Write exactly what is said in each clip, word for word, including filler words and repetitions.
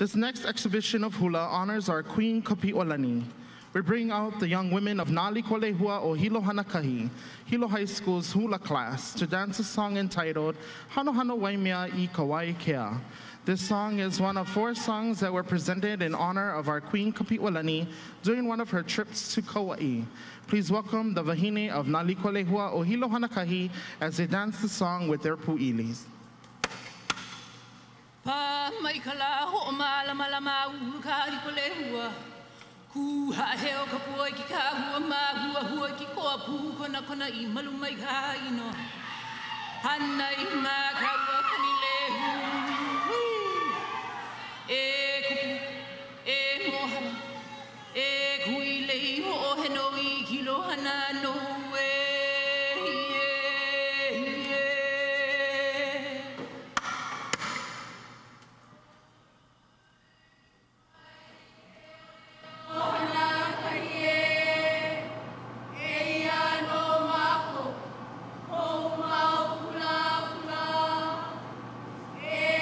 This next exhibition of hula honors our Queen Kapi'olani. We bring out the young women of Liko Lehua o Hilo Hanakahi, Hilo High School's hula class, to dance a song entitled Hanohano Waimea I Waikea. This song is one of four songs that were presented in honor of our Queen Kapi'olani during one of her trips to Kauai. Please welcome the wahine of Liko Lehua o Hilo Hanakahi as they dance the song with their pu'ilis. Pa mai kala ho mala mala ma ka Liko Lehua ku ha heo ka poi ki ka hua ma hua hua ki ko pu kona kona I malu mai ka ino hana I ma ka hua kani lehu e kupu e mohana e kui lei ho o heno I Hilo Hanano Yeah.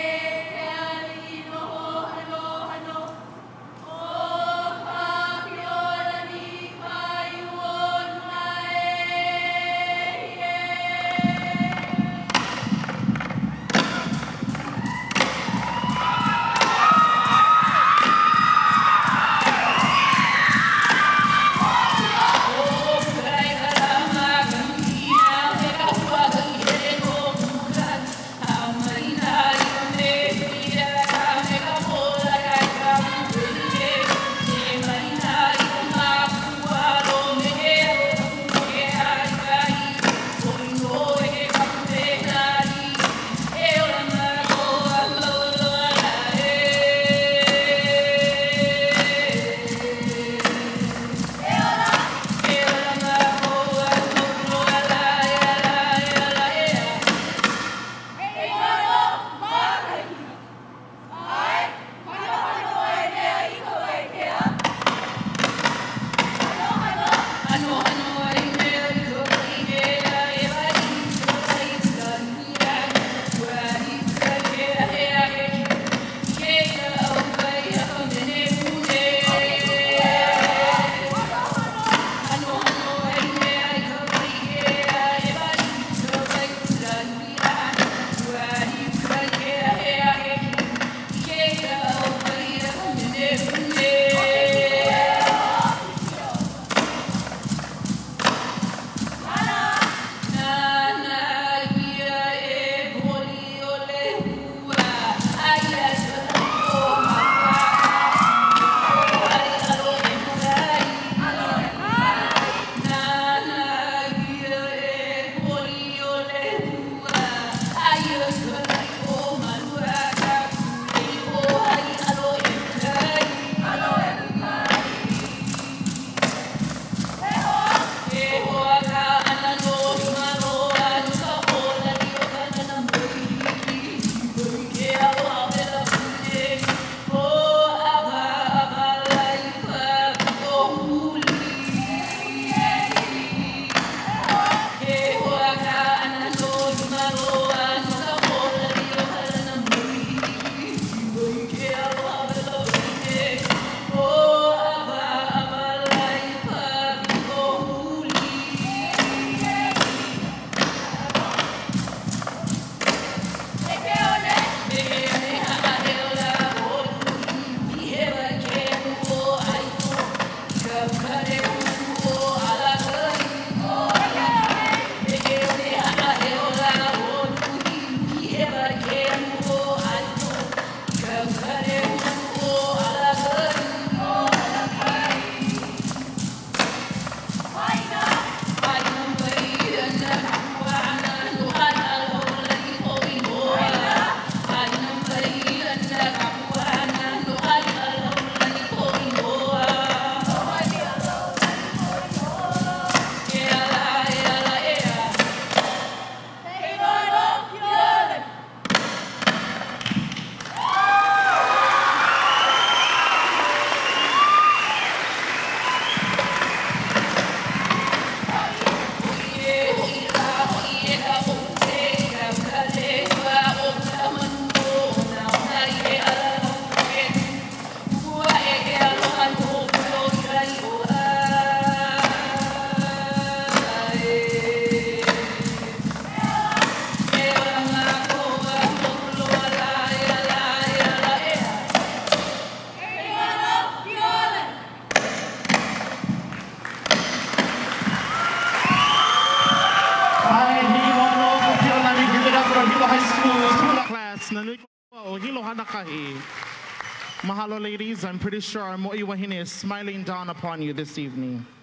class na Liko Lehua o Hilo Hanakahi. Mahalo, ladies. I'm pretty sure our mo'i wahine is smiling down upon you this evening.